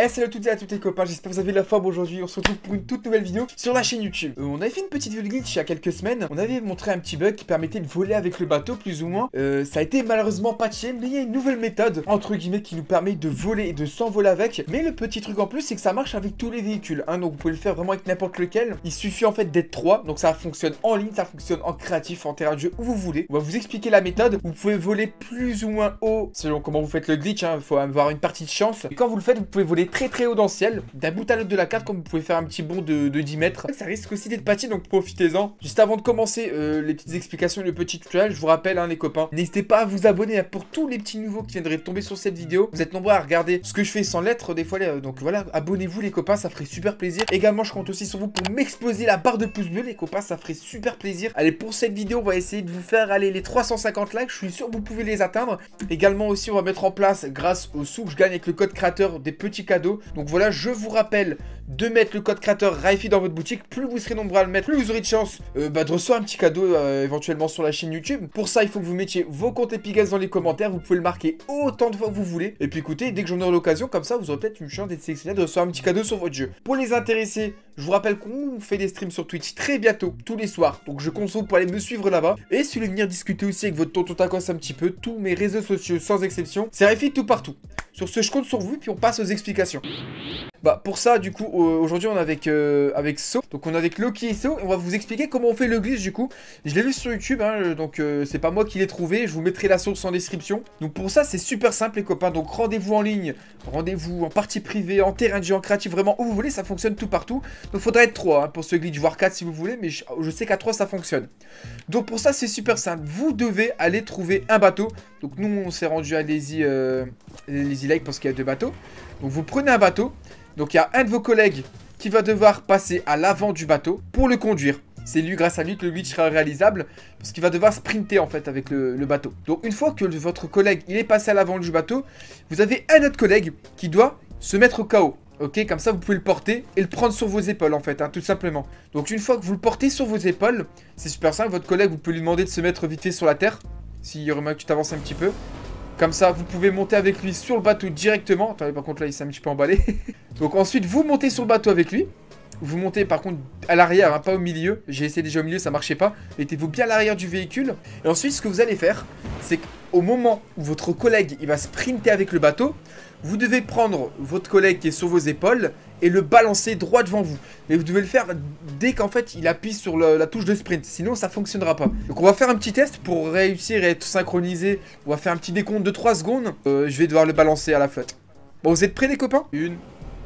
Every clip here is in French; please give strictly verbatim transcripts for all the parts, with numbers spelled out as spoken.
Eh salut à toutes et à tous les copains, j'espère que vous avez la forme aujourd'hui. On se retrouve pour une toute nouvelle vidéo sur la chaîne YouTube. euh, On avait fait une petite vidéo glitch il y a quelques semaines. On avait montré un petit bug qui permettait de voler avec le bateau plus ou moins. euh, Ça a été malheureusement patché, mais il y a une nouvelle méthode entre guillemets qui nous permet de voler et de s'envoler avec. Mais le petit truc en plus c'est que ça marche avec tous les véhicules hein, donc vous pouvez le faire vraiment avec n'importe lequel. Il suffit en fait d'être trois. Donc ça fonctionne en ligne, ça fonctionne en créatif, en terrain de jeu, où vous voulez. On va vous expliquer la méthode. Vous pouvez voler plus ou moins haut selon comment vous faites le glitch hein. Il faut avoir une partie de chance. Et quand vous le faites, vous pouvez voler très très haut dans le ciel, d'un bout à l'autre de la carte, comme vous pouvez faire un petit bond de, de dix mètres. Ça risque aussi d'être patché, donc profitez-en. Juste avant de commencer euh, les petites explications et le petit tutoriel, je vous rappelle hein, les copains, n'hésitez pas à vous abonner hein, pour tous les petits nouveaux qui viendraient de tomber sur cette vidéo. Vous êtes nombreux à regarder ce que je fais sans lettres des fois, euh, donc voilà, abonnez-vous les copains, ça ferait super plaisir. Également, je compte aussi sur vous pour m'exploser la barre de pouces bleus les copains, ça ferait super plaisir. Allez, pour cette vidéo, on va essayer de vous faire aller les trois cent cinquante likes, je suis sûr que vous pouvez les atteindre. Également aussi, on va mettre en place, grâce aux sous que je gagne avec le code créateur, des petits cadeaux. Donc voilà, je vous rappelle de mettre le code créateur Raifi dans votre boutique. Plus vous serez nombreux à le mettre, plus vous aurez de chance euh, bah, de recevoir un petit cadeau euh, éventuellement sur la chaîne YouTube. Pour ça, il faut que vous mettiez vos comptes Epigas dans les commentaires. Vous pouvez le marquer autant de fois que vous voulez. Et puis écoutez, dès que j'en aurai l'occasion, comme ça, vous aurez peut-être une chance d'être sélectionné, de recevoir un petit cadeau sur votre jeu. Pour les intéressés, je vous rappelle qu'on fait des streams sur Twitch très bientôt, tous les soirs. Donc je compte sur vous pour aller me suivre là-bas. Et si vous voulez venir discuter aussi avec votre tonton Tacos un petit peu, tous mes réseaux sociaux sans exception, c'est Raifi tout partout. Sur ce, je compte sur vous, puis on passe aux explications. Bah pour ça du coup euh, aujourd'hui on est avec euh, avec So, donc on est avec Loki et So et on va vous expliquer comment on fait le glitch du coup. Je l'ai vu sur YouTube hein, donc euh, c'est pas moi qui l'ai trouvé, je vous mettrai la source en description. Donc pour ça c'est super simple les copains, donc rendez-vous en ligne, rendez-vous en partie privée, en terrain de jeu, en créatif, vraiment où vous voulez, ça fonctionne tout partout. Donc faudrait être trois hein, pour ce glitch, voire quatre si vous voulez, mais je, je sais qu'à trois ça fonctionne. Donc pour ça c'est super simple, vous devez aller trouver un bateau. Donc nous on s'est rendu à Lazy, euh, Lazy Lake parce qu'il y a deux bateaux. Donc vous prenez un bateau. Donc il y a un de vos collègues qui va devoir passer à l'avant du bateau pour le conduire. C'est lui, grâce à lui, que le glitch sera réalisable, parce qu'il va devoir sprinter en fait avec le, le bateau. Donc une fois que le, votre collègue il est passé à l'avant du bateau, vous avez un autre collègue qui doit se mettre au K O. Ok, comme ça vous pouvez le porter et le prendre sur vos épaules en fait, hein, tout simplement. Donc une fois que vous le portez sur vos épaules, c'est super simple, votre collègue vous pouvez lui demander de se mettre vite fait sur la terre. S'il remarque que tu t'avances un petit peu. Comme ça, vous pouvez monter avec lui sur le bateau directement. Attendez, par contre, là, il s'est un petit peu emballé. Donc ensuite, vous montez sur le bateau avec lui. Vous montez, par contre, à l'arrière, hein, pas au milieu. J'ai essayé déjà au milieu, ça marchait pas. Mettez-vous bien à l'arrière du véhicule. Et ensuite, ce que vous allez faire, c'est qu'au moment où votre collègue, il va sprinter avec le bateau, vous devez prendre votre collègue qui est sur vos épaules et le balancer droit devant vous. Mais vous devez le faire dès qu'en fait il appuie sur le, la touche de sprint. Sinon ça fonctionnera pas. Donc on va faire un petit test pour réussir et être synchronisé. On va faire un petit décompte de trois secondes. Euh, je vais devoir le balancer à la flotte. Bon, vous êtes prêts les copains? Une,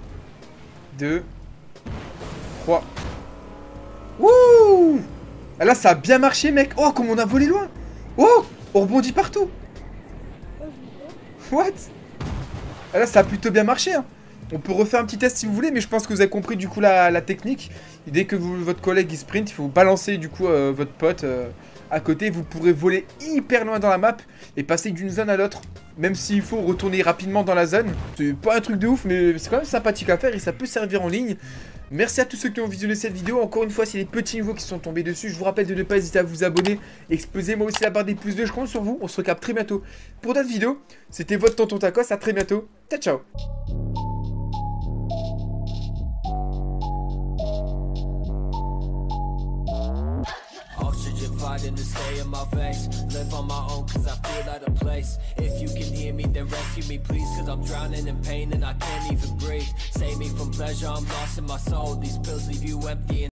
deux, trois. Wouh! Ah, là ça a bien marché mec. Oh comme on a volé loin. Oh, on rebondit partout. What? Ah, là ça a plutôt bien marché hein. On peut refaire un petit test si vous voulez, mais je pense que vous avez compris du coup la, la technique. Et dès que vous, votre collègue il sprint, il faut balancer du coup euh, votre pote euh, à côté. Vous pourrez voler hyper loin dans la map et passer d'une zone à l'autre. Même s'il faut retourner rapidement dans la zone. C'est pas un truc de ouf, mais c'est quand même sympathique à faire et ça peut servir en ligne. Merci à tous ceux qui ont visionné cette vidéo. Encore une fois, c'est les petits nouveaux qui sont tombés dessus. Je vous rappelle de ne pas hésiter à vous abonner. Explosez moi aussi la barre des pouces bleus. Je compte sur vous. On se recapte très bientôt pour d'autres vidéos. C'était votre tonton Tacos. À très bientôt. Ciao, ciao. Fighting to stay in my face. Live on my own cause I feel out of place. If you can hear me then rescue me please, cause I'm drowning in pain and I can't even breathe. Save me from pleasure, I'm lost in my soul. These pills leave you empty and